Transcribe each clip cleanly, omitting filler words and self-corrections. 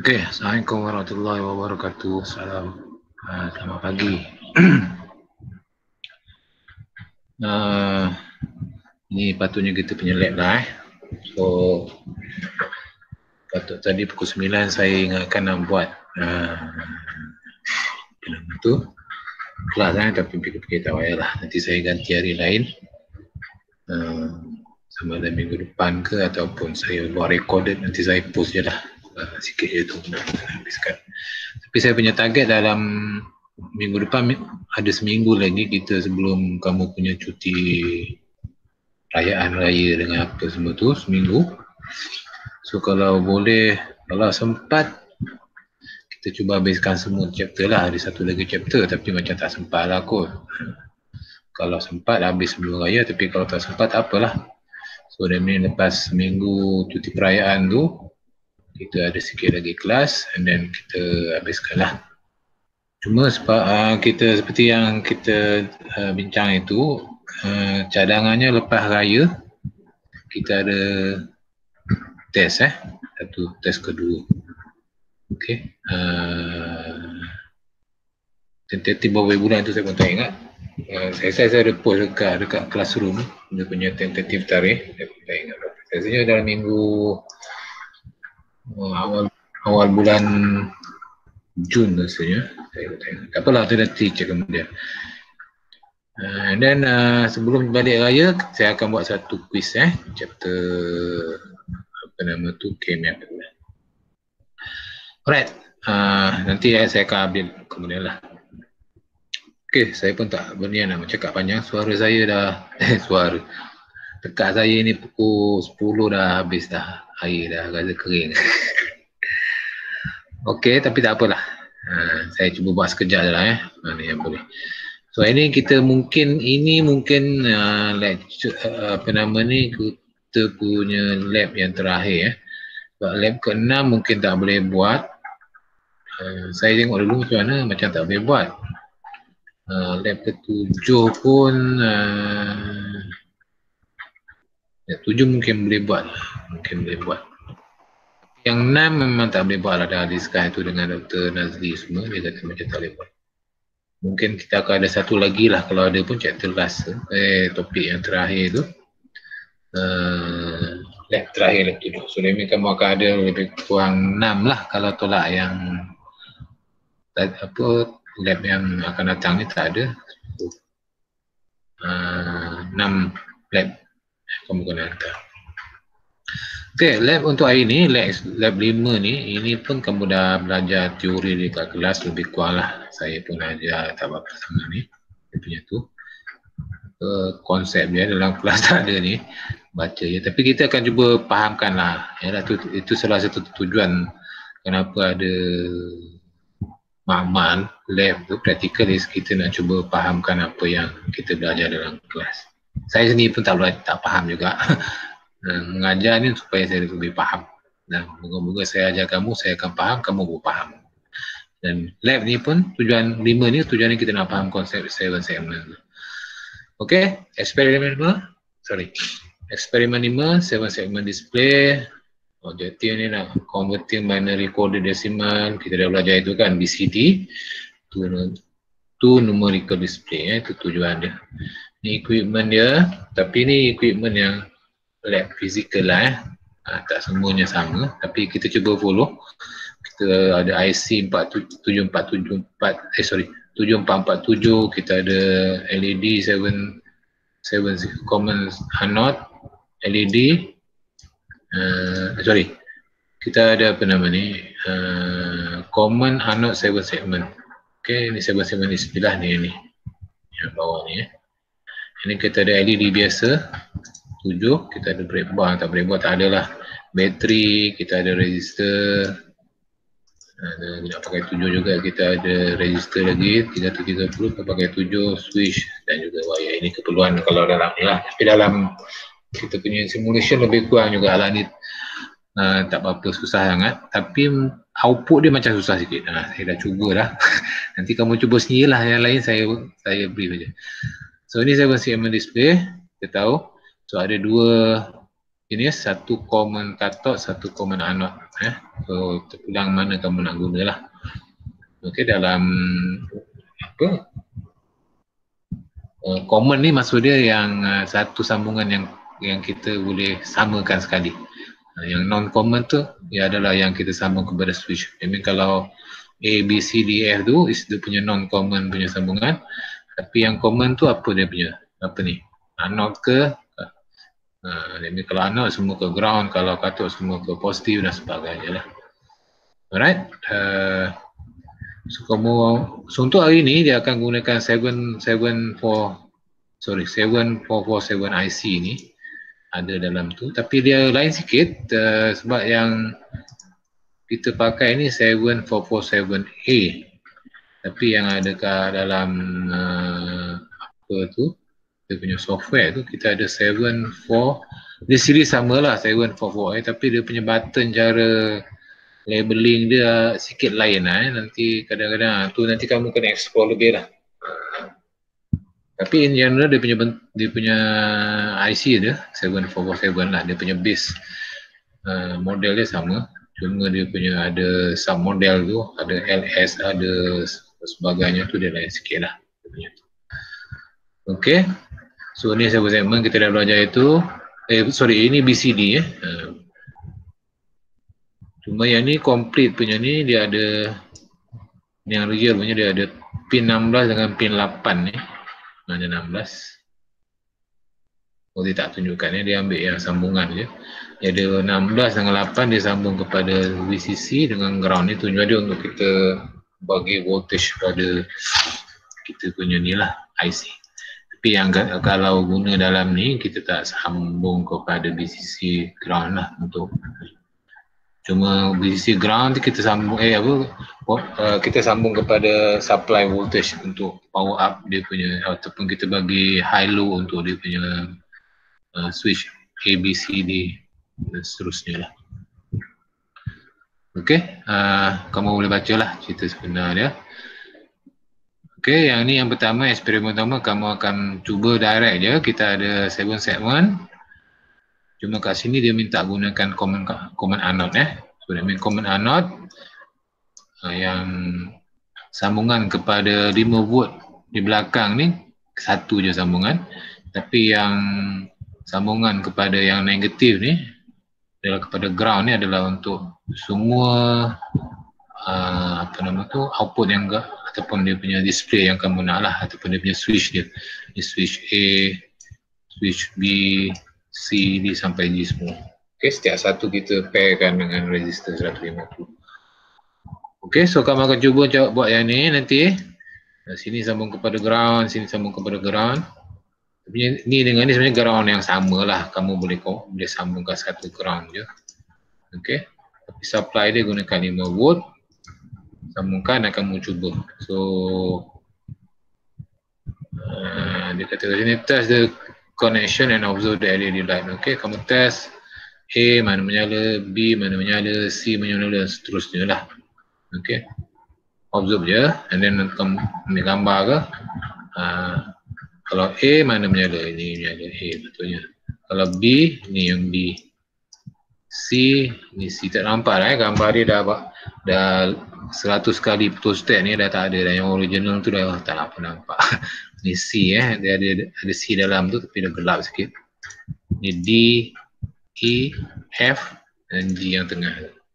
Okey, Assalamualaikum warahmatullahi wabarakatuh. Selamat pagi. Ini patutnya kita punya lab lah. So, patut tadi pukul 9 saya ingatkan nak buat nama tu kelas tapi fikir-fikir tak payahlah. Nanti saya ganti hari lain. Sama ada minggu depan ke ataupun saya buat recorded, nanti saya post je lah. Sikit je tu nak habiskan. Tapi saya punya target dalam minggu depan ada seminggu lagi kita sebelum kamu punya cuti perayaan raya dengan apa semua tu, seminggu. So kalau boleh, kalau sempat kita cuba habiskan semua chapter lah. Ada satu lagi chapter tapi macam tak sempat lah kot. Kalau sempat habis sebelum raya, tapi kalau tak sempat tak apalah. So lepas seminggu cuti perayaan tu kita ada sikit lagi kelas and then kita habiskan lah. Cuma sebab kita seperti yang kita bincang itu, cadangannya lepas raya kita ada test satu test kedua. Okey. Tentatif berapa bulan tu saya pun tak ingat. Saya ada post dekat classroom dia punya tentatif tarikh, saya pun tak ingat berapa. Rasanya dalam minggu awal bulan Jun rasanya. Saya tak ingat. Tak apalah, tu nanti cek kemudian. Dan sebelum balik raya saya akan buat satu quiz chapter apa nama tu, KMF. Alright, nanti saya akan update kemudian lah. Okey, saya pun tak berniat nak bercakap panjang. Suara saya dah suara tekak saya ni pukul 10 dah habis dah, air dah rasa kering. Okey, tapi tak apalah. Saya cuba buat sekejap je lah mana yang boleh. So ini kita mungkin lecture apa nama ni, kita punya lab yang terakhir Sebab lab ke-6 mungkin tak boleh buat. Saya tengok dulu macam mana, macam tak boleh buat. Lab ke-7 pun 7 mungkin boleh buat. Yang 6 memang tak boleh buat lah. Dah discuss itu dengan Dr. Nazli semua, dia kata macam tak boleh buat. Mungkin kita akan ada satu lagi lah kalau ada pun chapter rasa topik yang terakhir tu, lab terakhir lab 7. So dia kamu akan ada lebih kurang 6 lah kalau tolak yang lab yang akan datang ni tak ada. 6 lab kamu kena hantar. Okey, lab untuk hari ni, lab 5 ni, ini pun kamu dah belajar teori dekat kelas lebih kurang lah. Saya pun ajar tak berapa sangat ni, dia punya tu. Konsep dia dalam kelas tak ada ni, baca je. Tapi kita akan cuba fahamkan lah. Itu salah satu tujuan kenapa ada makmal lab tu, practical is kita nak cuba fahamkan apa yang kita belajar dalam kelas. Saya sendiri pun tak faham juga. Mengajar ni supaya saya lebih faham. Dan moga-moga saya ajar kamu, saya akan faham, kamu pun faham. Dan lab ni pun tujuan 5 ni, tujuan ni kita nak faham konsep 7 segment. Okey, eksperimen 5, 7 segment display. Objektif ni nak converting binary coded decimal. Kita dah belajar itu kan, BCD to numerical display, itu tujuan dia. Ni equipment dia, tapi ni equipment yang lab fizikal lah tak semuanya sama, tapi kita cuba follow. Kita ada IC 7447, kita ada LED 7 common anode LED, kita ada apa nama ni, common anode 7 segment. Okey, ni 7 segment istilah ni yang bawah ni Ini kita ada LED biasa 7, kita ada breadboard, tak breadboard tak ada lah. Bateri, kita ada resistor, nak pakai 7 juga, kita ada resistor lagi 330, kita pakai 7, switch dan juga wire. Ini keperluan kalau dalam ni lah. Tapi dalam kita punya simulation lebih kurang juga lah ni, tak apa-apa susah sangat. Tapi output dia macam susah sikit. Saya dah cuba dah. Nanti kamu cuba sendirilah, yang lain saya brief aja. So ini 7 segment display, kita tahu. So ada dua jenis, satu common cathode, satu common anode. So terpulang mana kamu nak guna lah. Okey, dalam apa? Common ni maksud dia yang satu sambungan yang kita boleh samakan sekali. Yang non-common tu dia adalah yang kita sambung kepada switch. I mean kalau A, B, C, D, F tu is dia punya non-common punya sambungan. Tapi yang common tu apa dia punya? Apa ni? Anode ke? Kalau anode semua ke ground, kalau kathode semua ke positif dan sebagainya lah. Alright. So untuk hari ni dia akan gunakan 74447 IC ni ada dalam tu, tapi dia lain sikit sebab yang kita pakai ni 7447A, tapi yang ada kat dalam apa tu dia punya software tu kita ada 74, dia series samalah 744A, tapi dia punya button cara labeling dia sikit lain lah nanti kadang-kadang tu nanti kamu kena explore lebih lah. Tapi in general dia punya IC dia 7447 lah, dia punya base model dia sama, cuma dia punya ada sub model tu, ada LS, ada sebagainya tu dia lain sikit lah. Okay, so ni segmen kita dah belajar itu. Ini BCD cuma yang ni complete punya ni dia ada, yang real punya dia ada pin 16 dengan pin 8 ni. Mana 16? Oh dia tak tunjukkan dia ambil yang sambungan je. Dia ada 16 dengan 8 dia sambung kepada VCC dengan ground ni, tujuan dia untuk kita bagi voltage pada kita punya ni lah IC. Tapi yang kalau guna dalam ni kita tak sambung kepada VCC ground lah untuk cuma VCC ground kita sambung kita sambung kepada supply voltage untuk power up dia punya, ataupun kita bagi high low untuk dia punya switch A, B, C, D dan seterusnya lah. Okey, kamu boleh baca lah cerita sebenar dia. Okey, yang ni yang pertama, eksperimen pertama kamu akan cuba direct je. Kita ada 7 segment. Cuma kat sini dia minta gunakan common anode So that means common anode yang sambungan kepada 5 volt di belakang ni satu je sambungan, tapi yang sambungan kepada yang negatif ni adalah kepada ground ni adalah untuk semua output yang ataupun dia punya display yang kamu nak lah, ataupun dia punya switch dia. Ini switch A, switch B, C, D sampai G semua. Okay, setiap satu kita pairkan dengan resistor 150. Okay, so kamu akan cuba buat yang ni nanti. Sini sambung kepada ground, sini sambung kepada ground. Tapi ni dengan ni sebenarnya ground yang sama lah. Kamu boleh sambungkan satu ground je. Okay, tapi supply dia gunakan 5 volt. Sambungkan dan kamu cuba. So dia kata kat sini test the connection and observe the LED light. Okay, kamu test A mana menyala, B mana menyala, C mana menyala dan seterusnya lah. Okay, observe je and then kamu ambil gambar ke. Kalau A mana menyala, ini menyala A betulnya. Kalau B, ni yang B. C, ni C. Tak nampak lah gambar dia dah 100 kali putus step ni dah tak ada dah. Yang original tu dah tak nampak. Ni C dia ada C dalam tu tapi dah gelap sikit. Ni D, E, F dan G yang tengah.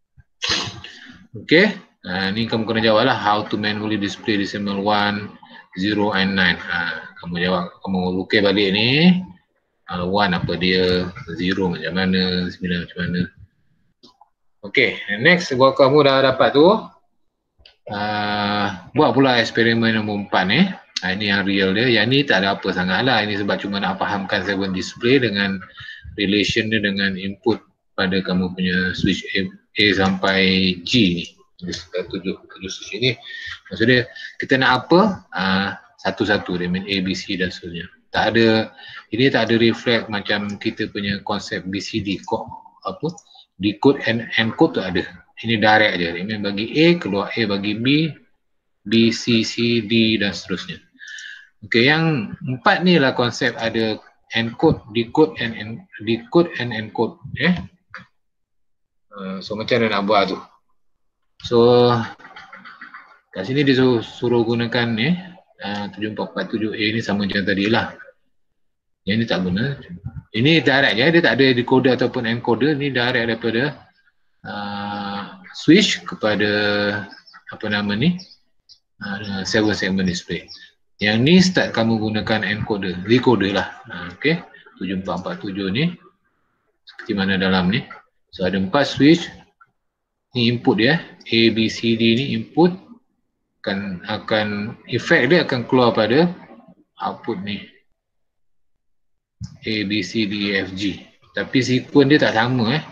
Okay, ni kamu kena jawab lah. How to manually display decimal 1, 0 and 9. Kamu jawab, kamu lukis balik ni. 1 apa dia, 0 macam mana, 9 macam mana. Okay, next buat kamu dah dapat tu. Buat pula eksperimen nombor 4 ni. Ini yang real dia. Yang ni tak ada apa sangat lah. Ini sebab cuma nak fahamkan 7 display dengan relation dia dengan input pada kamu punya switch A sampai G ni. Tujuh switch ni. Maksudnya kita nak apa? Satu-satu dia main A, B, C dan seterusnya. Tak ada, ini tak ada reflect macam kita punya konsep BCD decode and encode tu ada. Ini direct je. Ini bagi A, keluar A bagi B, B, C, C, D dan seterusnya. Okey, yang 4 ni lah konsep ada encode, decode and encode. So macam mana nak buat tu? So kat sini dia suruh gunakan ni 7447A ni sama macam tadi lah. Yang ni tak guna. Ini direct je, dia tak ada decoder ataupun encoder. Ni direct daripada switch kepada apa nama ni 7 segment display. Yang ni start kamu gunakan encoder, decoder lah. Okay, 7447 ni seperti mana dalam ni. So ada 4 switch. Ni input dia, A, B, C, D ni input. Akan efek dia akan keluar pada output ni A, B, C, D, E, F, G. Tapi sequence dia tak sama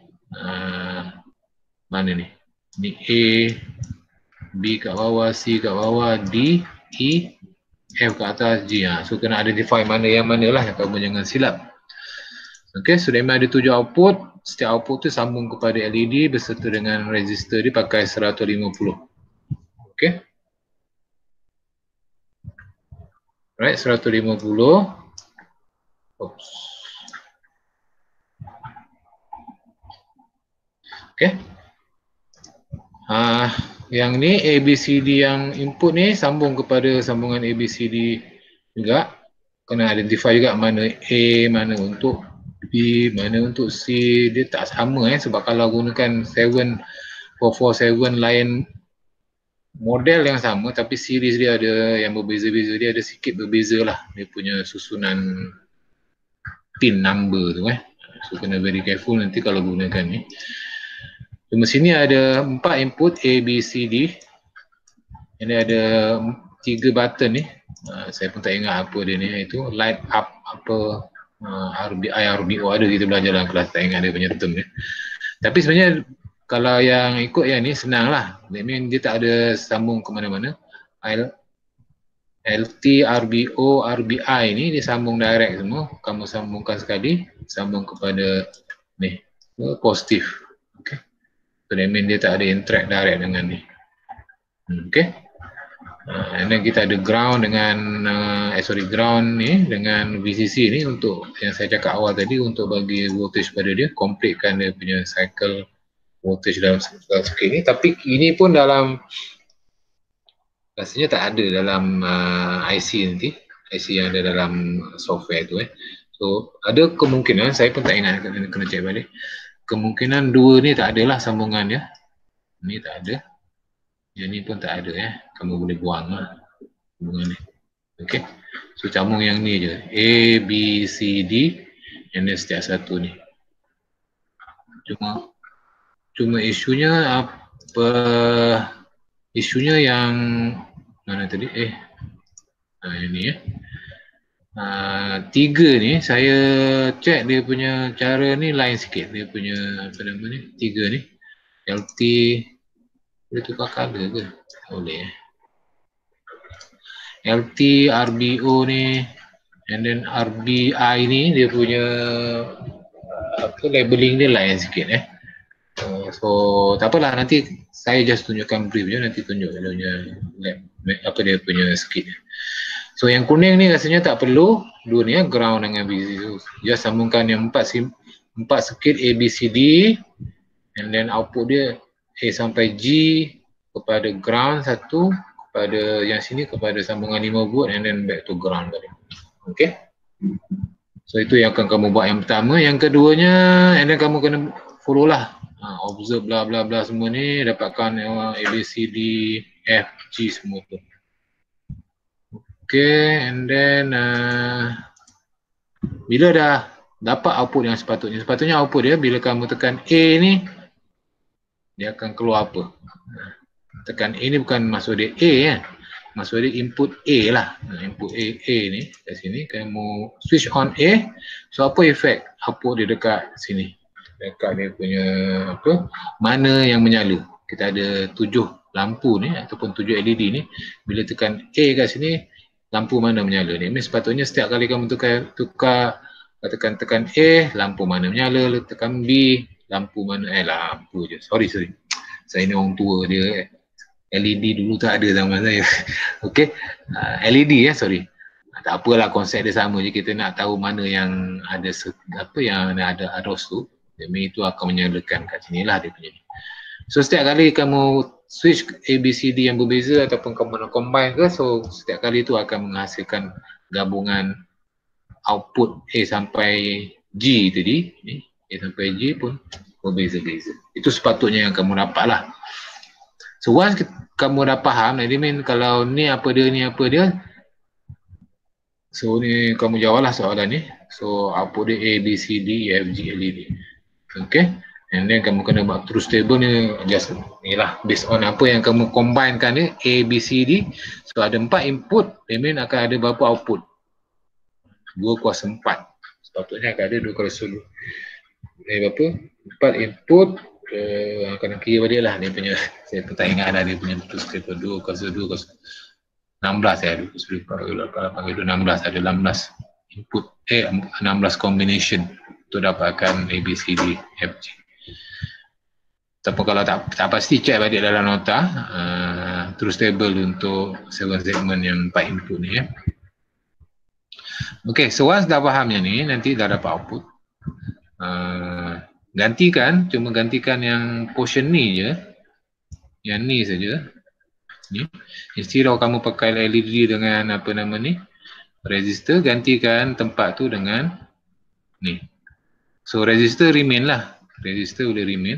mana ni? Ni A, B kat bawah, C kat bawah, D, E, F kat atas, G. So kena identify mana yang mana lah, kamu jangan silap. Okay, so memang ada 7 output. Setiap output tu sambung kepada LED beserta dengan resistor dia pakai 150. Okay. Right, 150. Oops. Okay. Yang ni ABCD yang input ni sambung kepada sambungan ABCD juga. Kena identify juga mana A, mana untuk B, mana untuk C. Dia tak sama sebab kalau gunakan 7447 lain model yang sama tapi series dia ada yang berbeza-beza, dia ada sikit berbeza lah dia punya susunan pin number tu so kena very careful nanti kalau gunakan ni. Cuma sini ada 4 input A, B, C, D. Ini ada 3 button ni. Saya pun tak ingat apa dia ni, itu light up apa RBI, RBO ada kita belajar dalam kelas, tak ingat dia punya term ni. Tapi sebenarnya kalau yang ikut yang ni senang lah. That mean dia tak ada sambung ke mana-mana. LT, RBO, RBI ni dia sambung direct semua. Kamu sambungkan sekali, sambung kepada ni, positif. Okay. So that mean dia tak ada interact direct dengan ni. Okay. And then kita ada ground dengan ground ni dengan VCC ni untuk yang saya cakap awal tadi, untuk bagi voltage pada dia, completekan dia punya cycle voltage dalam circuit ni. Tapi ini pun dalam rasanya tak ada dalam IC nanti, IC yang ada dalam software tu So ada kemungkinan, saya pun tak ingat, kena check balik. Kemungkinan 2 ni tak adalah sambungan dia. Ni tak ada. Yang ni pun tak ada kamu boleh buang lah sambungan ni. Okay. So sambung yang ni je, A, B, C, D, and then setiap satu ni. Cuma isunya apa? Isunya yang mana tadi? Ini 3 ni saya check dia punya cara ni lain sikit. Dia punya apa nama ni? 3 ni. LT boleh tukar color ke? Boleh LT, RBO ni, and then RBI ni dia punya labeling dia lain sikit So tak apalah, nanti saya just tunjukkan brief je, nanti tunjuk dia punya apa dia punya skit. So yang kuning ni rasanya tak perlu, 2 ni ground dengan VCC. So just sambungkan yang 4 skit A, B, C, D, and then output dia A sampai G kepada ground 1, kepada yang sini kepada sambungan 5 volt, and then back to ground balik. Okay. So itu yang akan kamu buat yang pertama. Yang keduanya, and then kamu kena follow lah, observe bla bla bla semua ni, dapatkan A, B, C, D, F, G semua tu. Okay, and then bila dah dapat output yang sepatutnya output dia bila kamu tekan A ni, dia akan keluar apa? Tekan A ni bukan maksud dia A maksud dia input A lah. Input A ni kat sini, kamu switch on A, so apa efek output dia dekat sini, dekat dia punya apa, mana yang menyala. Kita ada 7 lampu ni ataupun 7 LED ni, bila tekan A kat sini, lampu mana menyala ni. Sepatutnya setiap kali kamu tukar tekan A, lampu mana menyala, tekan B, lampu mana, lampu je, sorry saya ni orang tua dia LED dulu tak ada zaman saya. Okay, LED sorry. Tak apalah, konsep dia sama je, kita nak tahu mana yang ada apa yang ada arus tu. Itu akan menyalakan kat sini lah dia punya ni. So setiap kali kamu switch ABCD yang berbeza ataupun kamu nak combine ke, so setiap kali tu akan menghasilkan gabungan output A sampai G tadi, A sampai G pun berbeza-beza. Itu sepatutnya yang kamu dapat lah. So once kamu dah faham, I mean kalau ni apa dia, ni apa dia, so ni kamu jawablah soalan ni. So output dia A, B, C, D, E, F, G, L, E, D. Okay, and then kamu kena buat truth table ni, just ni lah based on apa yang kamu combinekan ni, A, B, C, D. So ada 4 input, that mean akan ada berapa output? 2 kuasa 4. Sepatutnya akan ada 2 kuasa 2. Berapa? 4 input, kena kira balik lah dia punya, saya pun tak ingat lah dia punya truth table. 2 kuasa 2 kuasa 16 ya, 2 kuasa 16 ada 16 input, 16 combination untuk dapatkan A, B, C, D, F, G. Tapi kalau tak pasti, cek balik dalam nota truth table untuk 7 segment yang 4 input ni ya. Okay, so once dah fahamnya ni, nanti dah dapat output, gantikan, cuma gantikan yang portion ni je, yang ni saja. Ni, instead of kamu pakai LED dengan apa nama ni, resistor, gantikan tempat tu dengan ni. So resistor remain lah, resistor boleh remain.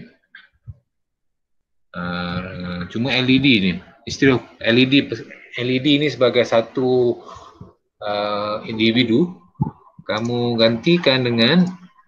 Cuma LED ni, instead of LED ni sebagai satu individu, kamu gantikan dengan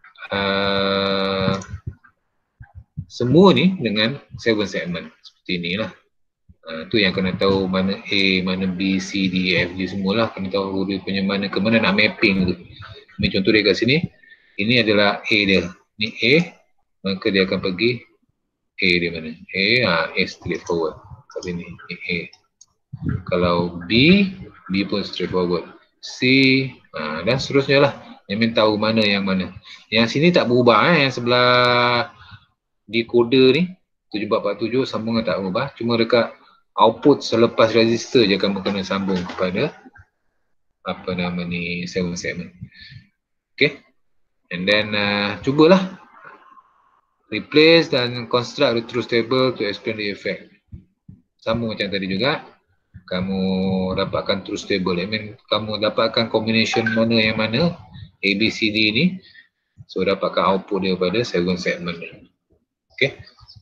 semua ni dengan 7 segment seperti ni lah. Tu yang kena tahu mana A, mana B, C, D, F, G semualah, kena tahu dia punya mana ke mana nak mapping tu. Ini contoh dia kat sini, ini adalah A dia, ni A, maka dia akan pergi A dia mana? A straight forward kat sini, A. Kalau B pun straight forward, C, dan seterusnya lah. Yang tahu mana yang mana. Yang sini tak berubah, yang sebelah decoder ni 7447 sambungan tak berubah, cuma dekat output selepas resistor je kamu kena sambung kepada apa nama ni, 7 segment. Okay, and then cubalah replace dan construct the truth table to explain the effect. Sama macam tadi juga, kamu dapatkan truth table, I mean kamu dapatkan combination mana yang mana A, B, C, D ni, so dapatkan output dia pada 7 segment ni. Okay,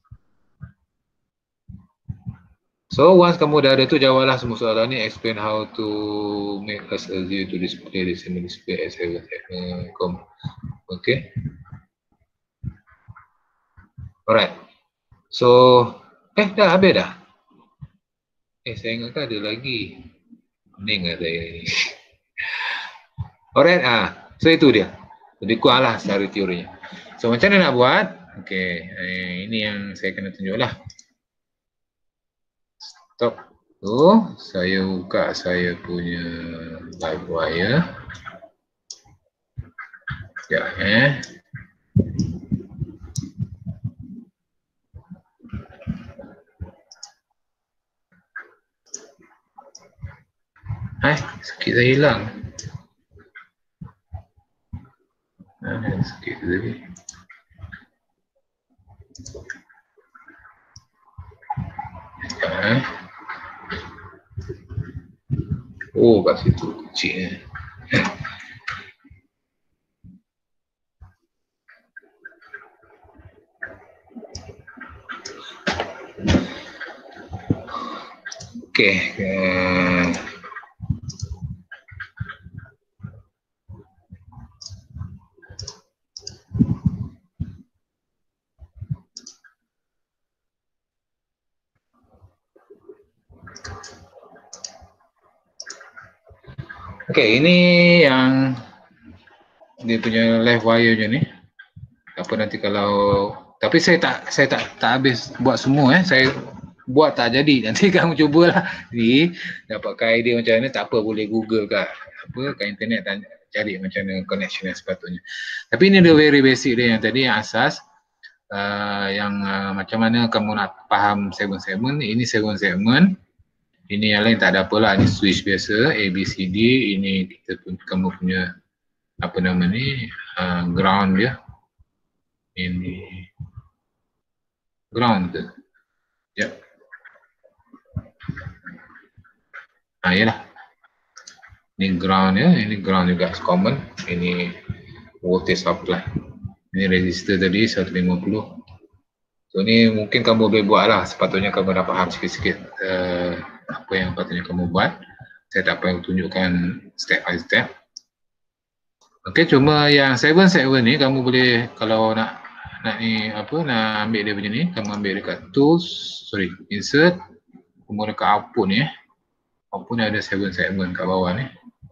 so once kamu dah ada tu, jawablah semua soalan ni, explain how to make us easier to display the same display as 7 segment. Okay, alright, so dah habis dah. Saya ingatkan ada lagi. Pening lah saya ni. Alright, so itu dia. Lebih kurang lah secara teorinya. So macam mana nak buat? Okay, ini yang saya kena tunjuk lah. Stop. So, saya buka saya punya live wire. Sekejap sikit saya hilang. Sikit tadi. Oh, kat situ kecil. Okay. Okay, ini yang dia punya live wire je ni. Apa nanti kalau, tapi saya tak habis buat semua saya buat tak jadi. Nanti kamu cubalah ni, dapatkan idea macam mana, tak apa, boleh Google kat internet, tanya, cari macam mana connection yang sepatutnya. Tapi ini the very basic dia yang tadi, yang asas, yang macam mana kamu nak faham 7 segment. Ini 7 segment. Ini yang lain tak ada apalah, ini switch biasa A, B, C, D. Ini kita pun, kamu punya apa nama ni, ground dia. Ini ground tu. Ya. Yalah. Ini ground ya, ini ground juga common. Ini voltage supply. Ini resistor tadi 150. So ni mungkin kamu boleh buat lah. Sepatutnya kamu dah faham sikit-sikit apa yang patutnya kamu buat. Saya tak payah tunjukkan step by step. Okey, cuma yang 7 ni kamu boleh kalau nak ni apa, nak ambil dia punya ni, kamu ambil dekat tools, insert, kemudian dekat output ni output ni ada 7 kat bawah ni.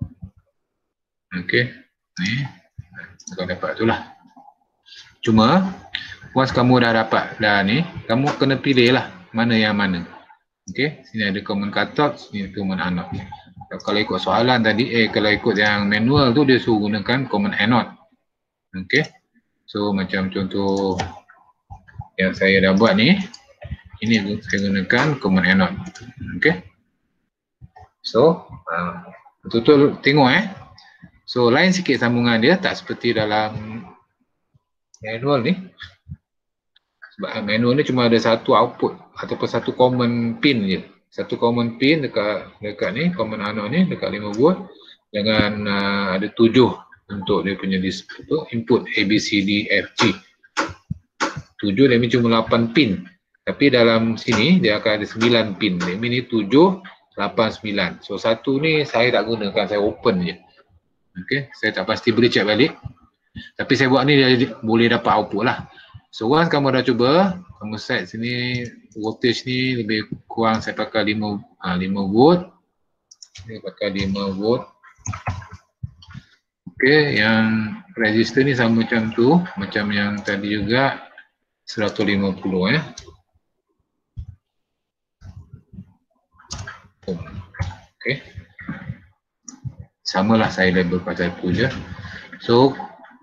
Okey, ni kau dapat tu lah. Cuma once kamu dah dapat dah ni, kamu kena pilih lah mana yang mana. Okey, sini ada common cutoff, sini common anode. Kalau ikut soalan tadi, kalau ikut yang manual tu dia suruh gunakan common anode. Okey, so macam contoh yang saya dah buat ni, ini saya gunakan common anode. Okey, so betul-betul tengok so lain sikit sambungan dia, tak seperti dalam manual ni. Sebab manual ni cuma ada satu output ataupun satu common pin je. Satu common pin dekat ni, common anode ni dekat 5 volt. Jangan ada 7 untuk dia punya input A, B, C, D, F, G. 7 dia cuma 8 pin. Tapi dalam sini dia akan ada 9 pin. Dia ni 7, 8, 9. So satu ni saya tak gunakan, saya open je. Okey, saya tak pasti boleh check balik. Tapi saya buat ni dia boleh dapat output lah. So once kamu dah cuba, kamu set sini voltage ni lebih kurang saya pakai 5 volt. Saya pakai 5 volt. Okey, yang resistor ni sama macam tu, macam yang tadi juga 150 Okey. Samalah saya label pasal tu je. So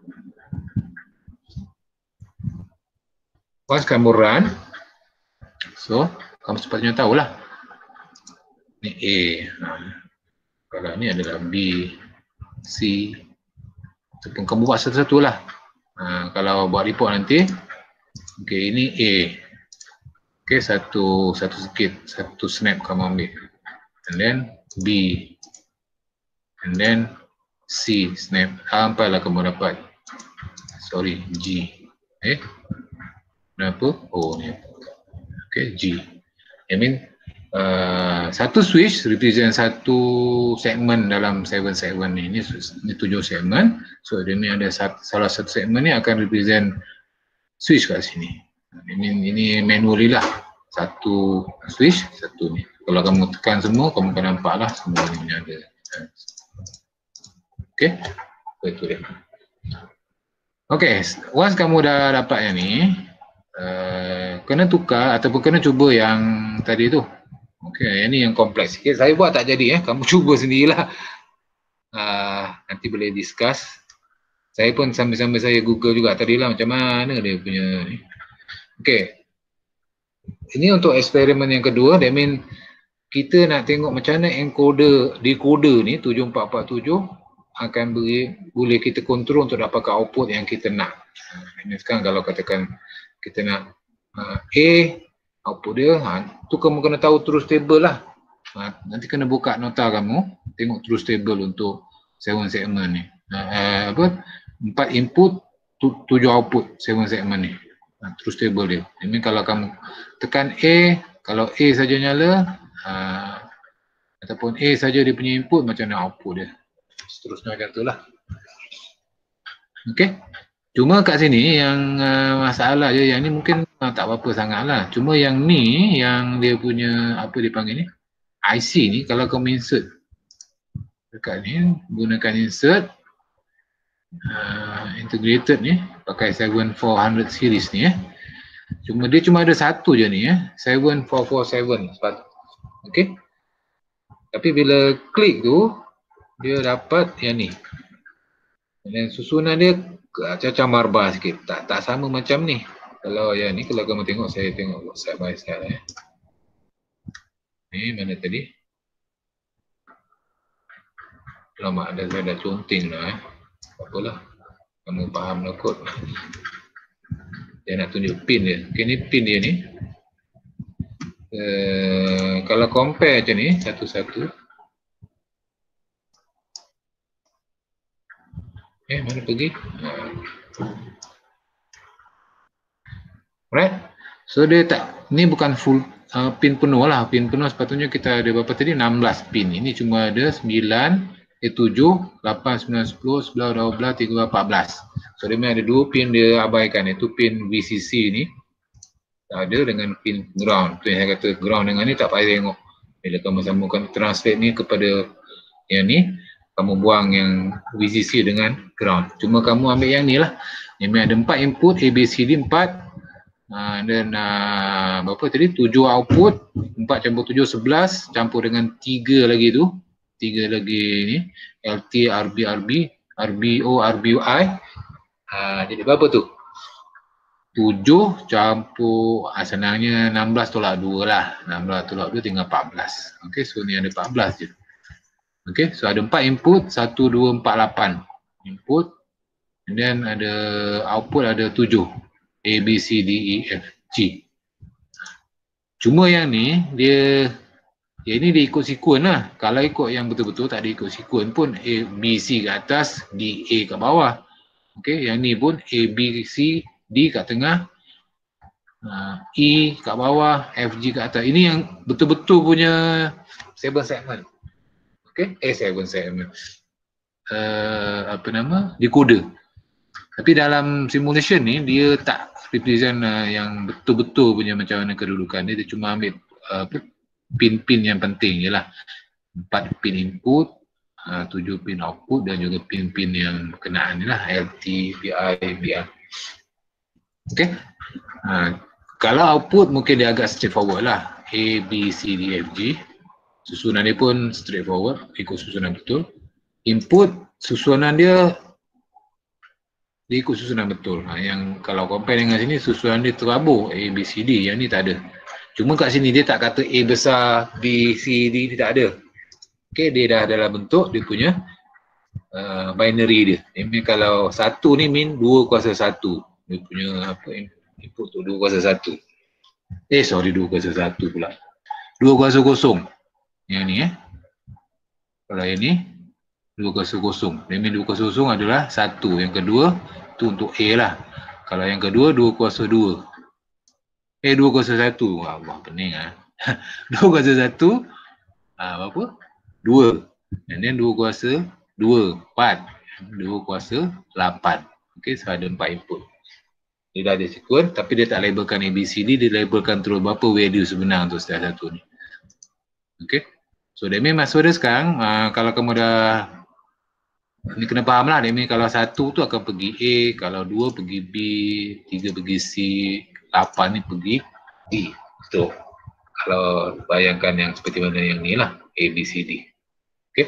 once kamu run, so kamu sepatutnya tahulah ni A, kalau ni adalah B, C, ataupun kamu buat satu-satu lah. Kalau buat report nanti, okey, ini A, okey, satu snap kamu ambil, and then B, and then C snap, sampailah kamu dapat G. Kenapa? Oh ni. Okay, G. I mean satu switch represent satu segmen dalam 7 segmen ni. Ini 7 segmen. So dia ni ada salah satu segmen ni akan represent switch kat sini. I mean ini manually lah. Satu switch, satu ni. Kalau kamu tekan semua, kamu akan nampak lah semua ni ada. Okay, itu dia. Okay, once kamu dah dapat yang ni, kena tukar ataupun kena cuba yang tadi tu. Okay, yang ni yang kompleks sikit. Saya buat tak jadi kamu cuba sendirilah. Nanti boleh discuss. Saya pun sambil-sambil saya Google juga tadi lah macam mana dia punya ni. Okay. Ini untuk eksperimen yang kedua. That mean kita nak tengok macam mana decoder ni 7447 akan boleh kita kontrol untuk dapatkan output yang kita nak. Ini sekarang kalau katakan kita nak A, output dia, tu kamu kena tahu truth table lah. Nanti kena buka nota kamu, tengok truth table untuk 7 segmen ni. 4 input, 7 output 7 segmen ni. Truth table dia. Ini kalau kamu tekan A, kalau A saja nyala, ataupun A saja dia punya input, macam mana output dia. Seterusnya macam tu lah. Okay. Cuma kat sini yang masalah je, yang ni mungkin tak apa-apa sangat lah. Cuma yang ni, yang dia punya, apa dia panggil ni, IC ni, kalau kamu insert dekat ni, gunakan insert integrated ni, pakai 7400 series ni Cuma dia cuma ada satu je ni 7447. Okay. Tapi bila klik tu, dia dapat yang ni. Dan susunan dia cacah marbar sikit. Tak sama macam ni. Kalau yang ni, kalau kamu tengok, saya tengok side by side Ni mana tadi? Lama saya dah conteng lah Apalah. Kamu faham lah kot. Dia nak tunjuk pin dia. Okay, ni pin dia ni. Kalau compare macam ni satu-satu. Mana pergi? Right? So dia tak, ni bukan full pin penuh lah. Pin penuh sepatutnya kita ada berapa tadi? 16 pin. Ini cuma ada 9, 7, 8, 9, 10, 11, 12, 13, 14. So dia memang ada 2 pin dia abaikan, iaitu pin VCC ni ada dengan pin ground. Tu yang saya kata ground dengan ni tak payah tengok. Bila kamu sambungkan translate ni kepada yang ni, kamu buang yang VCC dengan ground. Cuma kamu ambil yang ni lah. Memang ada 4 input, ABCD 4. Dan berapa tadi? 7 output, 4 campur 7, 11. Campur dengan 3 lagi tu. 3 lagi ni. LT, RB, RBO, RBI. Jadi berapa tu? 7 campur, senangnya 16 tolak 2 lah. 16 tolak 2 tinggal 14. Okay, so ni ada 14 je. Okay, so ada 4 input, 1, 2, 4, 8 input. And then ada output ada 7. A, B, C, D, E, F, G. Cuma yang ni, dia ni dia ikut sekuen lah. Kalau ikut yang betul-betul tak ada ikut sekuen pun, A, B, C kat atas, D, A kat bawah. Okay, yang ni pun A, B, C, D kat tengah, E kat bawah, F, G kat atas. Ini yang betul-betul punya 7 segment. Okay, 7 segment. Decoder. Tapi dalam simulation ni, dia tak represent yang betul-betul punya macam mana kedudukan dia. Dia cuma ambil pin-pin yang penting je lah. 4 pin input, 7 pin output dan juga pin-pin yang berkenaan ni lah. LT, BI, BR. Okay. Kalau output mungkin dia agak straightforward lah. A, B, C, D, F, G. Susunan dia pun straightforward, ikut susunan betul. Input, susunan dia ikut susunan betul. Yang kalau compare dengan sini, susunan dia terabur A, B, C, D. Yang ni tak ada. Cuma kat sini dia tak kata A besar, B, C, D, dia tak ada. Okay, dia dah dalam bentuk dia punya binary dia. Ini kalau 1 ni mean 2 kuasa 1. Dia punya input tu 2 kuasa 1. 2 kuasa 1 pula. 2 kuasa 0. Yang ni kalau yang ni 2 kuasa 0. Dia mean 2 kuasa 0 adalah 1. Yang kedua tu untuk A lah. Kalau yang kedua 2 kuasa 2. 2 kuasa 1. Allah pening 2 kuasa 1 berapa? 2. And then 2 kuasa 2, 4. 2 kuasa 8. Okay, so ada 4 input. Dia dah ada sekuen, tapi dia tak labelkan ABCD, dia labelkan terus berapa value sebenar untuk setiap satu ni. Okay, so that means maksud dia sekarang, kalau kamu dah, ni kena faham lah, that means kalau 1 tu akan pergi A, kalau 2 pergi B, 3 pergi C, 8 ni pergi D. So, kalau bayangkan yang seperti mana yang ni lah, ABCD. Okay.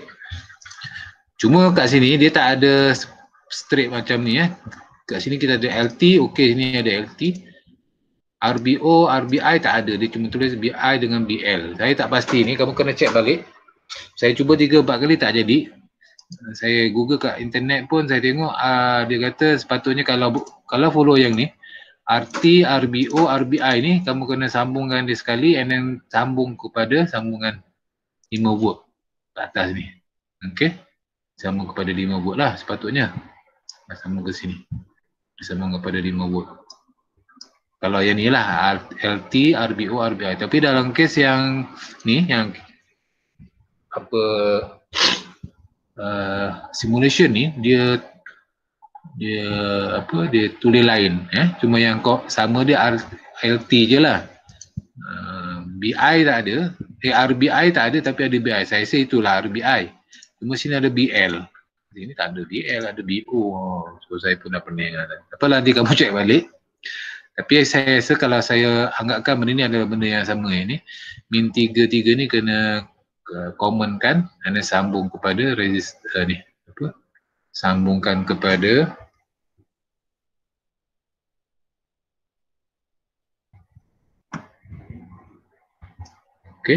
Cuma kat sini dia tak ada straight macam ni Kat sini kita ada LT, okey sini ada LT. RBO, RBI tak ada, dia cuma tulis BI dengan BL. Saya tak pasti ni, kamu kena check balik. Saya cuba 3-4 kali tak jadi. Saya google kat internet pun saya tengok dia kata sepatutnya kalau follow yang ni, RT, RBO, RBI ni kamu kena sambungkan dia sekali and then sambung kepada sambungan 5 volt kat atas ni. Okey. Sambung kepada 5 volt lah sepatutnya. Sambung ke sini. Sambung kepada 5 volt. Kalau yang ni lah LT, RBO, RBI. Tapi dalam case yang ni, yang simulation ni, dia tulis lain. Cuma yang sama dia LT je lah. BI tak ada. RBI tak ada tapi ada BI. Saya rasa itulah RBI. Cuma sini ada BL. Sini tak ada BL, ada BO. So saya pun dah pening. Apalah nanti kamu check balik. Tapi saya rasa kalau saya anggapkan benda ni adalah benda yang sama ini. Min 3 ni kena common kan. Dan sambung kepada resistor ni. Sambungkan kepada okey.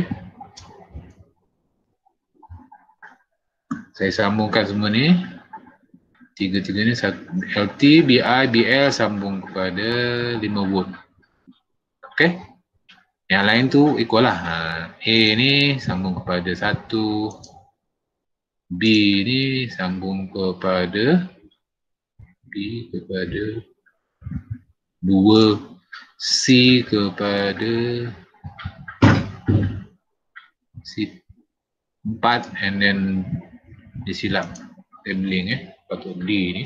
Saya sambungkan semua ni. Tiga-tiga ni LT, BI, BL sambung kepada 5 volt. Okey. Yang lain tu equal lah. A ni sambung kepada 1. B ni sambung kepada 2. C kepada C 4 and then disilap labeling patut D ni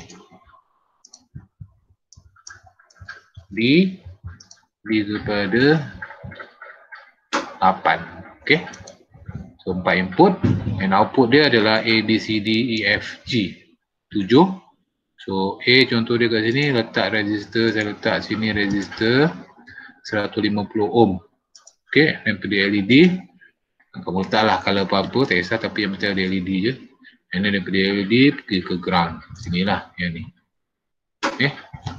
D kepada 8. Okey. So 4 input and output dia adalah A, B, C, D, E, F, G. 7. So A contoh dia kat sini letak resistor, saya letak sini resistor 150 ohm. Okey, daripada LED. Kamu letaklah color apa-apa, tak kisah, tapi yang penting ada LED je. And then daripada LED pergi ke ground. Sinilah yang ni. Okey.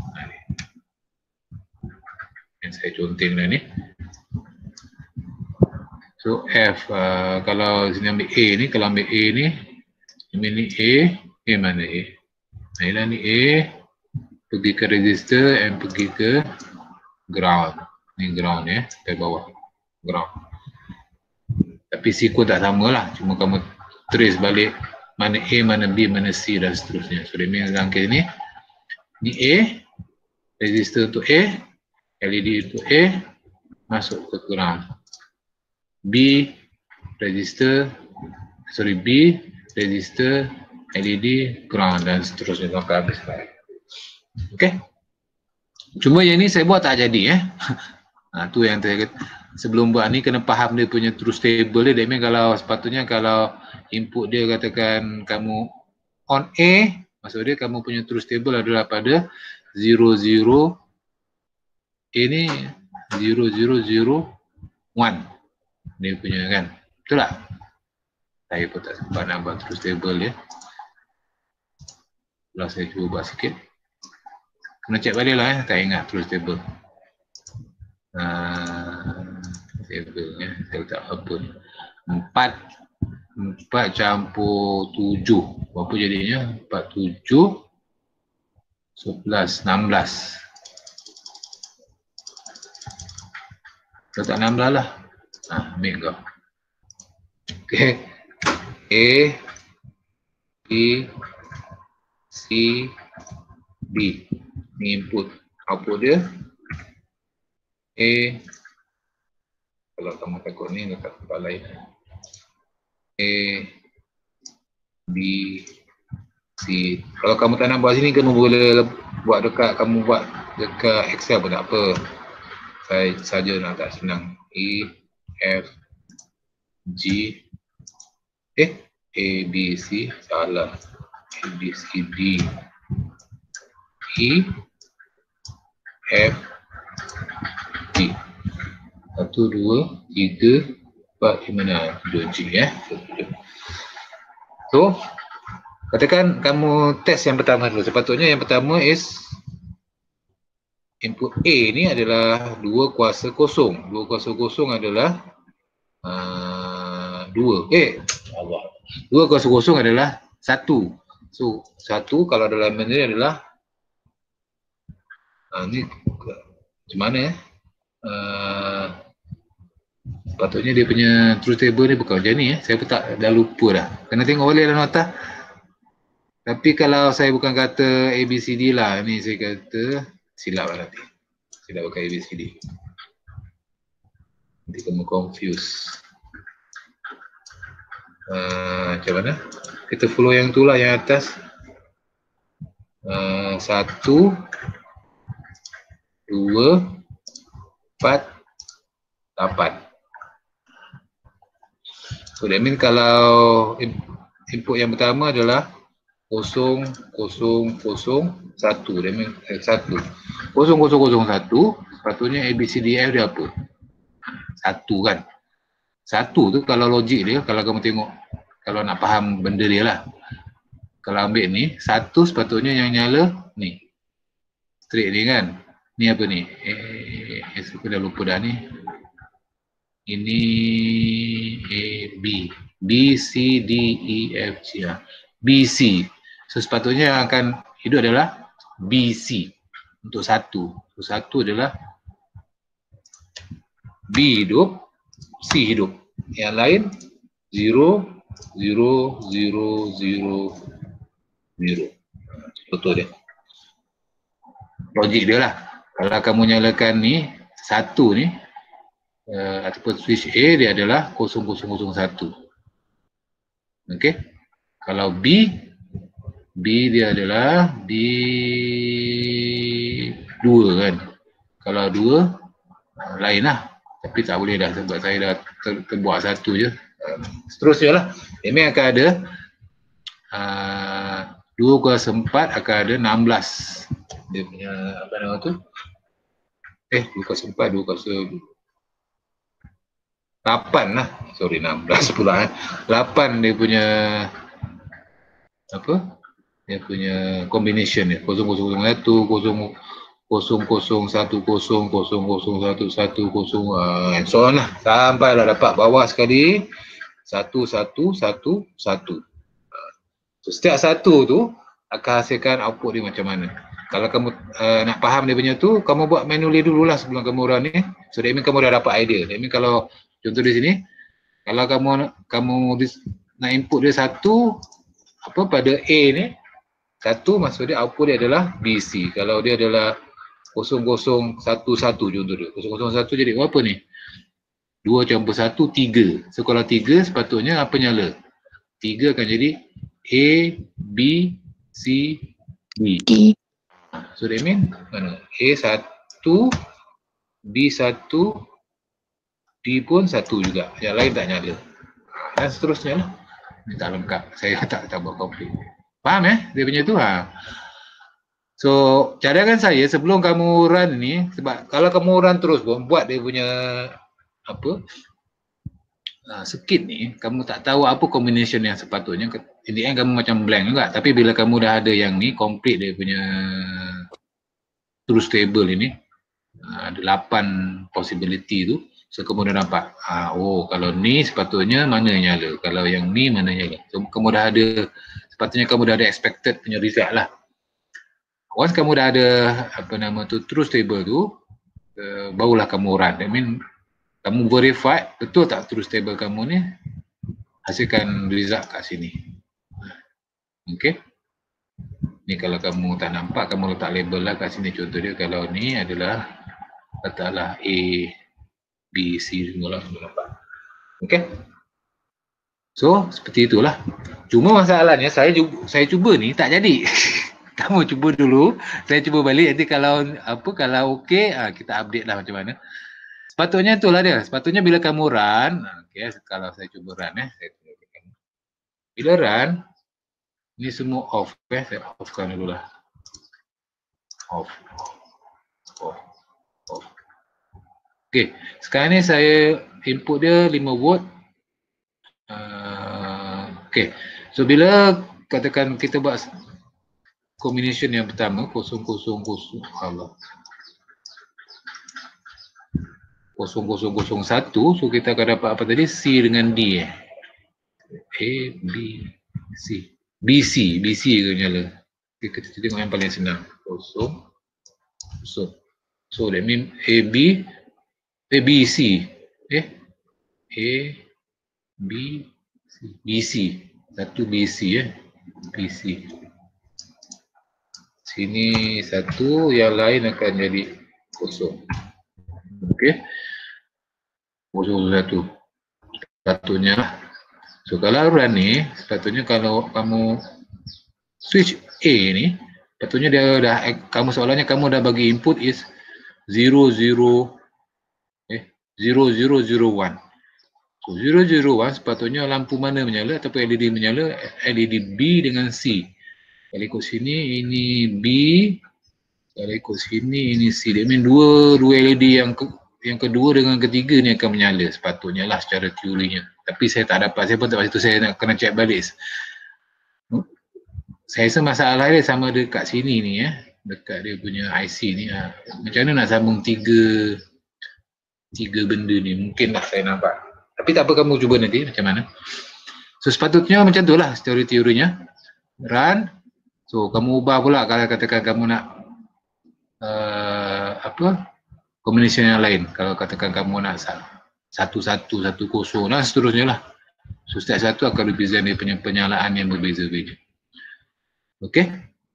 Yang saya conteng dah ni. So F, kalau sini ambil A ni, kalau ambil A ni, ini A mana A? Nah, ni A, pergi ke resistor and pergi ke ground. Ni ground dari bawah, ground. Tapi sequence tak sama lah, cuma kamu trace balik mana A, mana B, mana C dan seterusnya. So, dia dalam kes ni A, resistor untuk A, LED untuk A, masuk ke ground. B, resistor, LED, ground dan seterusnya sampai habis. Okey. Cuma yang ni saya buat tak jadi tu yang saya kata. Sebelum buat ni kena faham dia punya truth table dia. That kalau sepatutnya kalau input dia katakan kamu on A, maksud dia kamu punya truth table adalah pada 00 A ni 0001 dia punya kan. Betul tak? Saya pun tak sempat nak buat truth table dia. Kalau saya cuba buat sikit. Kena cek balik lah tak ingat truth table. Table saya letak apa ni. 4 campur 7. Berapa jadinya? 4, 7, 11, 16. Letak 16 lah. Ambil kau. Okay. A, B, C, D. Ni input. Output dia. A. Kalau kamu takut ni, letak tempat lain. A, B, C. Kalau kamu tak nak buat sini, kamu boleh buat dekat, kamu buat dekat Excel pun tak apa. Saya saja nak tak senang. E, F, G, A, B, C, salah. A, B, C, D, E, F, G. 1, 2, 3, 4, 5, 6, 7, G So, katakan kamu test yang pertama dulu. Sepatutnya yang pertama is input A ni adalah 2 kuasa kosong. 2 kuasa kosong adalah 2 kuasa kosong adalah 1. So 1 kalau dalam ini adalah ni macam mana sepatutnya dia punya truth table ni bukan macam ni saya pun dah lupa dah. Kena tengok balik dalam nota. Tapi kalau saya bukan kata ABCD lah, ni saya kata silap lah nanti. Silap pakai ABCD. Nanti kamu confuse. Macam mana? Kita follow yang tu lah, yang atas. 1, 2, 4, 8. So that means kalau input yang pertama adalah 0, 0, 0, 1. That means 1. 0, 0, 0, 1. Sepatutnya ABCDF dia apa? 1 kan? 1 tu kalau logik dia, kalau kamu tengok, kalau nak faham benda dia lah. Kalau ambil ni, 1 sepatutnya yang nyala ni. Straight ni kan? Ni apa ni? Saya dah lupa dah ni. Ini A, B. B, C, D, E, F, G. B, C. So sepatutnya yang akan hidup adalah BC untuk 1. So 1 adalah B hidup, C hidup. Yang lain 0, 0, 0, 0, 0. Betul dia. Logik dia lah. Kalau kamu nyalakan ni, 1 ni, ataupun switch A dia adalah 0001. Okey. Kalau B dia adalah B2 kan. Kalau 2 lain lah. Tapi tak boleh dah sebab saya dah terbuat 1 je. Seterusnya lah. Ini akan ada 2 kuasa 4 akan ada 16. Dia punya apa nama tu? 2 kuasa 4, 2 kuasa 8 lah. Sorry, 16 pula 8 dia punya apa? Dia punya combination ni. 0001, 0010, 10, 0011, 10 and so on lah. Sampailah dapat bawah sekali 1111. So, setiap satu tu akan hasilkan output dia macam mana. Kalau kamu nak faham dia punya tu, kamu buat manually dululah sebelum kamu run ni. So that means kamu dah dapat idea. That means kalau contoh di sini, kalau kamu nak input dia 1 apa pada A ni, 1 maksud dia output dia adalah BC. Kalau dia adalah 0011 contoh dia. 001 jadi apa ni? 2 campur 1, 3. So kalau 3 sepatutnya apa nyala? 3 akan jadi A, B, C, D. So that mean mana? A1, B1, D pun 1 juga. Yang lain tak nyala. Dan seterusnya lah. Ini tak lengkap. Saya tak buat komplit. Faham dia punya tu So cadangan saya sebelum kamu run ni, sebab kalau kamu run terus pun buat dia punya apa circuit ni, kamu tak tahu apa combination yang sepatutnya. In the end kamu macam blank juga. Tapi bila kamu dah ada yang ni, complete dia punya truth table ini, ada 8 possibility tu. So kamu dah nampak, oh kalau ni sepatutnya mana nyala, kalau yang ni mana nyala. So kamu dah ada, sepatutnya kamu dah ada expected punya result lah. Once kamu dah ada apa nama tu truth table tu, barulah kamu run. I mean kamu verify betul tak truth table kamu ni hasilkan result kat sini. Okey. Ni kalau kamu tak nampak, kamu letak label lah kat sini. Contoh dia kalau ni adalah letaklah A, B, C semualah, sudah nampak. Okey. So seperti itulah. Cuma masalahnya saya cuba ni tak jadi. Kamu cuba dulu, saya cuba balik, nanti kalau okey, kita update lah macam mana. Sepatutnya itulah dia. Sepatutnya bila kamu run, okey, kalau saya cuba run saya tunjukkan. Bila run, ini semua off, saya offkan dulu lah. Off. Okey, sekarang ni saya input dia 5 volt. Okey, so bila katakan kita buat combination yang pertama 000 Allah 0001, so kita akan dapat apa tadi? C dengan D A, B, C. BC ke nyala. Kita tengok yang paling senang. So that means AB, ABC. A, B, C. BC. Satu BC BC. Sini 1, yang lain akan jadi 0. Okey. 001. Satunya lah. So kalau run ni, sepatutnya kalau kamu switch A ni, sepatutnya dia dah, soalannya kamu dah bagi input is 0001. So 001 sepatutnya lampu mana menyala ataupun LED menyala, LED B dengan C. Kalau ikut sini ini B, kalau ikut sini ini C. Dia mean dua LED yang kedua dengan ketiga ni akan menyala sepatutnya lah secara teorinya. Tapi saya tak dapat, saya pun tak pasal tu, saya nak kena check balik. Saya rasa masalah dia sama dekat sini ni dekat dia punya IC ni. Macam mana nak sambung tiga benda ni, mungkin lah saya nampak. Tapi tak apa, kamu cuba nanti macam mana. So sepatutnya macam tu lah teorinya. Run, So kamu ubah pula kalau katakan kamu nak combination yang lain. Kalau katakan kamu nak 1-1, 1-0 dan seterusnya lah. So setiap satu akan represent dia punya penyalaan yang berbeza-beza. Okay.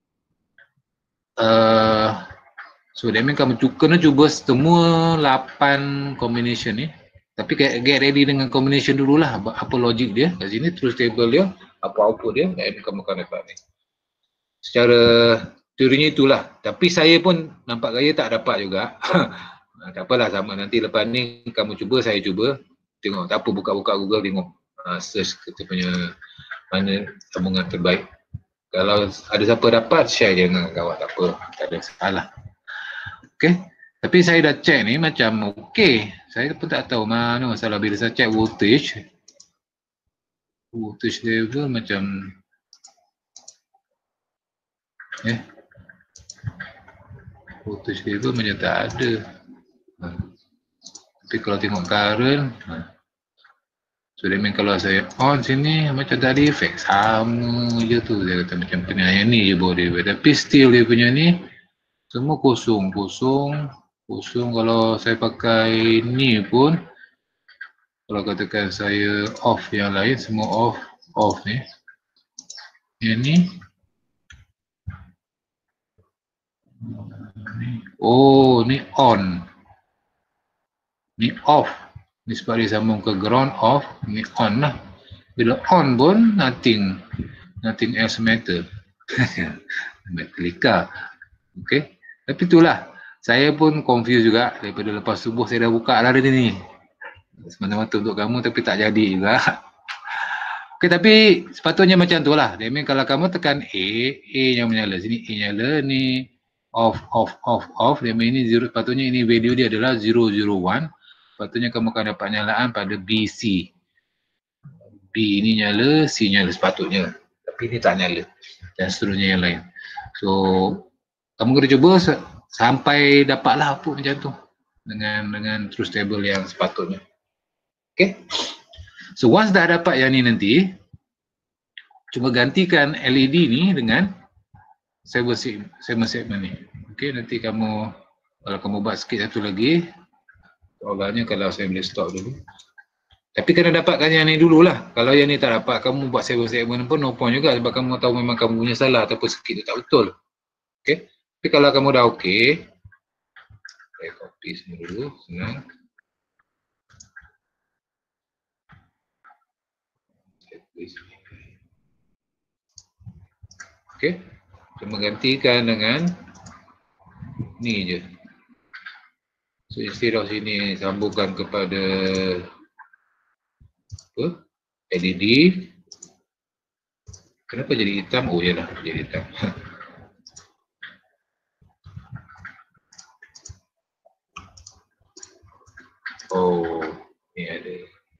So that means kamu kena cuba semua 8 combination ni. Tapi get ready dengan combination dululah. Apa logik dia kat sini, truth table dia, apa output dia, dan kamu akan dapat ni. Secara teorinya itulah. Tapi saya pun nampak gaya tak dapat juga. Tak apalah, sama nanti lepas ni kamu cuba, saya cuba. Tengok, tak apa, buka-buka Google tengok. Search kita punya mana sambungan terbaik. Kalau ada siapa dapat, share je dengan kawan, tak apa, tak ada salah. Okay. Tapi saya dah check ni macam okey. Saya pun tak tahu mana masalah bila saya check voltage level macam voltage level macam tak ada. Tapi kalau tengok current, so that mean kalau saya on sini macam tadi efek sama je tu. Dia kata macam yang ni je bawa dia. Tapi still dia punya ni semua kosong. Kalau saya pakai ni pun, kalau katakan saya off yang lain, semua off ni. Yang ni. Oh, ni on. Ni off. Ni sebab dia sambung ke ground off, ni on lah. Bila on pun nothing else matter. Metallica. Okay. Tapi itulah. Saya pun confused juga daripada lepas subuh saya dah buka lah dia ni. Semata-mata untuk kamu tapi tak jadi juga. Okay, tapi sepatutnya macam tu lah. Dia mean kalau kamu tekan A yang menyala. Sini A nyala, ni off. Dia mean ini zero, sepatutnya ini value dia adalah 001. Sepatutnya kamu akan dapat nyalaan pada BC. B ini nyala, C nyala sepatutnya. Tapi ini tak nyala. Dan seterusnya yang lain. So, kamu kena cuba sampai dapatlah output macam tu dengan truth table yang sepatutnya. Okay. So once dah dapat yang ni nanti, cuba gantikan LED ni dengan 7 segment ni. Okay, nanti kamu kalau kamu buat sikit satu lagi, soalannya kalau saya boleh stop dulu. Tapi kena dapatkan yang ni dululah. Kalau yang ni tak dapat, kamu buat 7 segment pun no point juga sebab kamu tahu memang kamu punya salah ataupun sikit tu tak betul. Okay. Tapi kalau kamu dah okey, saya copy semua dulu, senang. Okey, cuma gantikan dengan ni je. So instead of sini sambungkan kepada apa? LED. Kenapa jadi hitam? Oh yalah, jadi hitam. Oh, ni ada.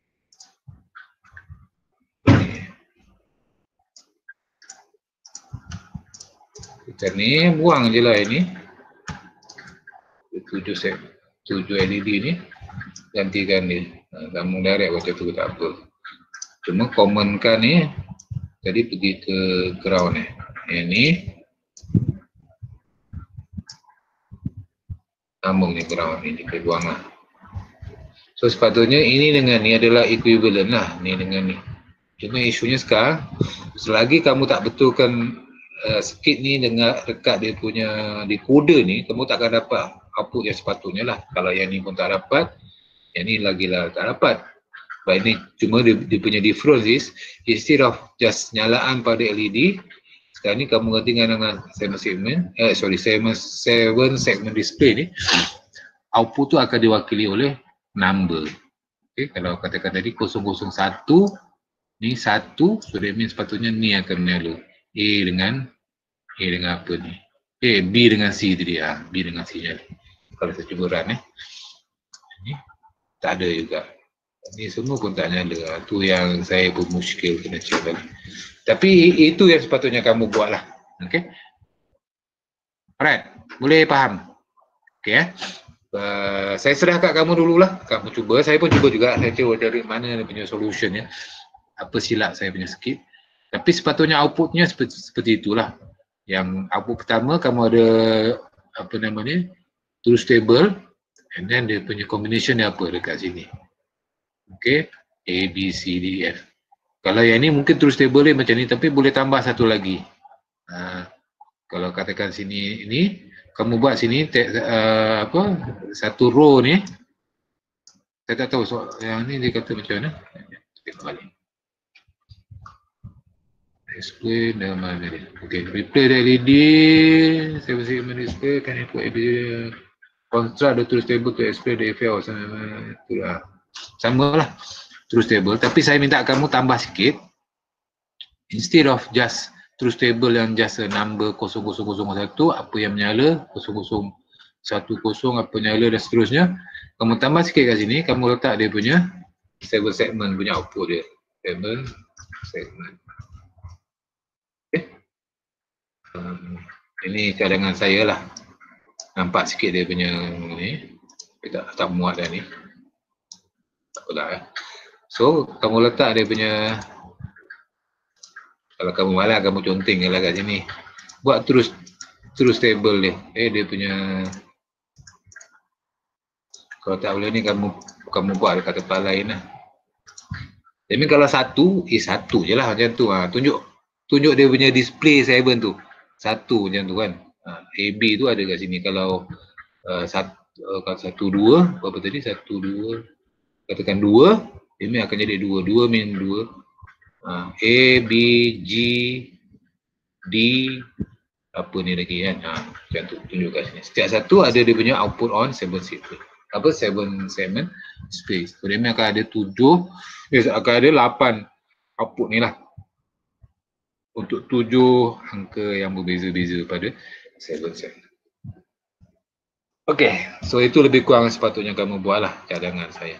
Kita ni buang je lah ini. 7 LED ni. Gantikan dia. Sambung direct macam tu tak apa. Cuma commonkan ni. Tadi pergi ke ground ni. Yang ni. Sambung ni ground ni. Kita buang lah. So sepatutnya ini dengan ni adalah equivalent lah, ni dengan ni. Cuma isunya sekarang, selagi kamu tak betulkan skit ni dengan dekat dia punya decoder ni, kamu tak akan dapat output yang sepatutnya lah. Kalau yang ni pun tak dapat, yang ni lagi lah tak dapat. Sebab ini cuma dia punya difference is, instead of just nyalaan pada LED, sekarang ni kamu gantikan dengan 7 segment display ni, output tu akan diwakili oleh number. Okay, kalau katakan tadi 001 ni 1, so that means sepatutnya ni akan menyala. A dengan apa ni? B dengan C tadi. B dengan C nyala. Kalau saya cuba run ni tak ada juga. Ni semua pun tak nyala. Tu yang saya pun muskil kena check lagi. Tapi itu yang sepatutnya kamu buat lah. Okay. Alright, boleh faham? Okay. Saya serah kat kamu dululah. Kamu cuba, saya pun cuba juga. Saya cuba dari mana dia punya solution ya. Apa silap saya punya sikit. Tapi sepatutnya outputnya seperti itulah. Yang output pertama kamu ada apa nama ni, truth table, and then dia punya combination dia apa dekat sini. Okay, A, B, C, D, F. Kalau yang ni mungkin truth table dia macam ni, tapi boleh tambah satu lagi. Kalau katakan sini ini, kamu buat sini apa satu row ni, saya tak tahu soal yang ni dia kata macam mana. Tengok balik. Display nama dia. Okay, replay the LED, saya segment display can input ABCD, construct the truth table to explain the effect. Itulah. Sama lah truth table, tapi saya minta kamu tambah sikit. Instead of just truth table yang just a number 0001, apa yang menyala, 0010 apa menyala dan seterusnya, kamu tambah sikit kat sini, kamu letak dia punya 7 segment punya output dia. 7 segment. Okay. Ini cadangan saya lah. Nampak sikit dia punya ni. Tak muat dah ni. Tak apalah. So, kamu letak dia punya, kalau kamu malas, kamu conteng lah kat sini. Buat truth table dia. Dia punya, kalau tak boleh ni kamu buat dekat tempat lain lah. Jadi kalau satu je lah macam tu. Tunjuk dia punya display 7 tu. Satu macam tu kan. AB tu ada kat sini. Kalau 1, 2, berapa tadi? 1, 2, katakan 2, ini akan jadi 2. 2 min 2. A, B, G, D, apa ni lagi kan. Macam tu, tunjuk kat sini. Setiap satu ada dia punya output on 7 segment. Apa 7 segment space. So, dia akan ada 7, akan ada 8 output ni lah. Untuk 7 angka yang berbeza-beza pada 7 segment. Okay, so itu lebih kurang sepatutnya kamu buat lah cadangan saya.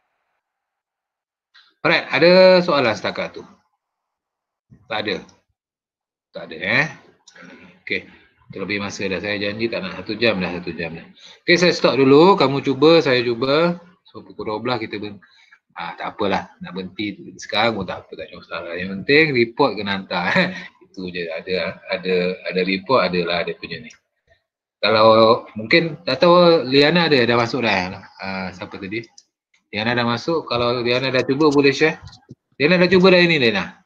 Alright, ada soalan setakat tu? Tak ada? Tak ada Okay, terlebih masa dah, saya janji tak nak 1 jam dah, 1 jam dah. Okay, saya stop dulu, kamu cuba, saya cuba. So pukul 12 kita tak apalah, nak berhenti sekarang pun tak apa, tak ada masalah. Yang penting report kena hantar. Itu je, ada report, adalah ada punya ni. Kalau mungkin, tak tahu Liana dah masuk dah. Siapa tadi? Liana dah masuk, kalau Liana dah cuba boleh share. Liana dah cuba dah ini Liana?